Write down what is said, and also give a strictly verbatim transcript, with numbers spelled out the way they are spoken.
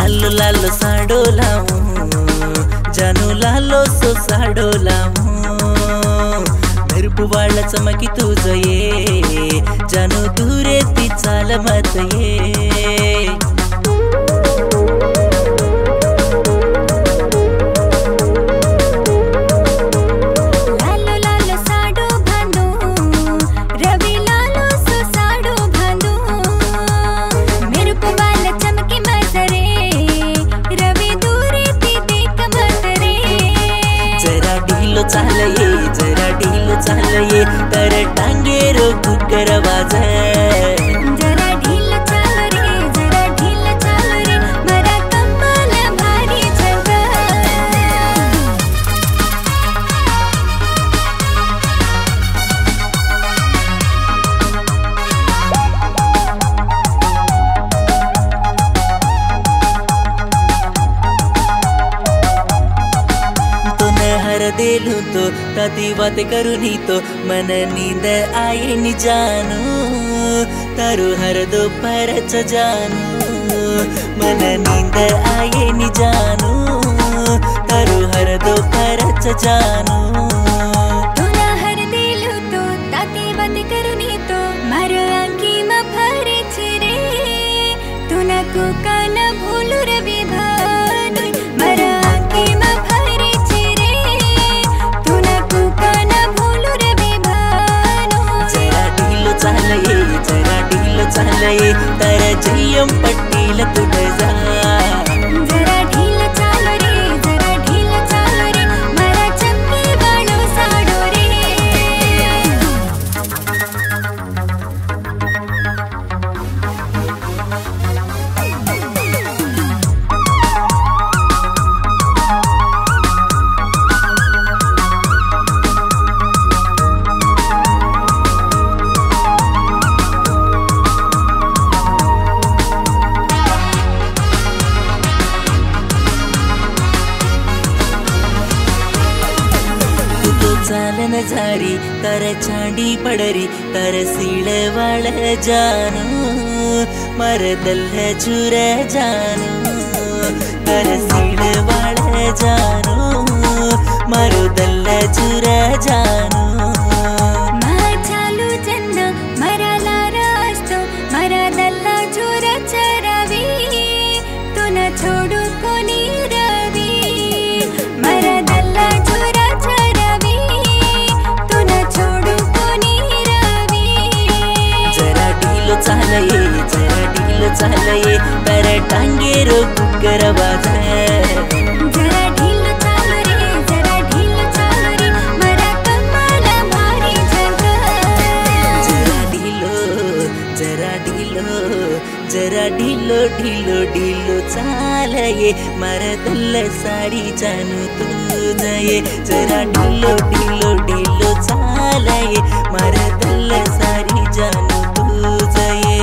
लालो लालो साडो लाऊं जानू लालो सो साडो लाऊं मेरुपु वाळ चमकी तुझ ये जानू दूरे ती चाल मत ये चाल ये जरा ढील चाल ये तर टांगे रो कुकर वाजे जरा ढील चाल रे जरा ढील चाल रे मरा कमाल भारी जगा देलू तो ताती बात करूनी तो मन नींद आए नी जानू तारू हर दोपहर च जानू मन नींद आए नी जानू तारू हर दोपहर च जानू तुना हर देलू तो ताती बात करूनी तो मारो आंखी मा भरे छिरे तुना को कान भूलू रे विभान मारो आंखी मा भरे छिरे चाल ये जरा ढील चाल ये तर जय्यम पट्टील तुट जा जरा ढील चाल रे जरा ढील चाल रे मरा चमके वाळो साडो रे चालन झारी तर चांडी पडरी तर सीळ वाळ जानू मर दल्ल चुर जानू तर सीळ वाळ जानू मर दल्ल चुर जानू मा चालू जन्न मरा लारास्तो मरा दल्ला चुर चरावी तुना छोडू कोणी रवी मरा दल्ला चुर चाल ये जरा ढील चाल ये तर टांगे रो कुकर वाजे जरा ढील चाल रे जरा ढील चाल रे मरा कमाल भारी जगा जरा ढीलो जरा ढीलो जरा ढीलो ढीलो ढीलो चाल ये मार दल्ल साडी जानू तुझ ये जरा ढीलो ढीलो ढीलो चाल ये मार दल्ल साडी जानू तुझ ये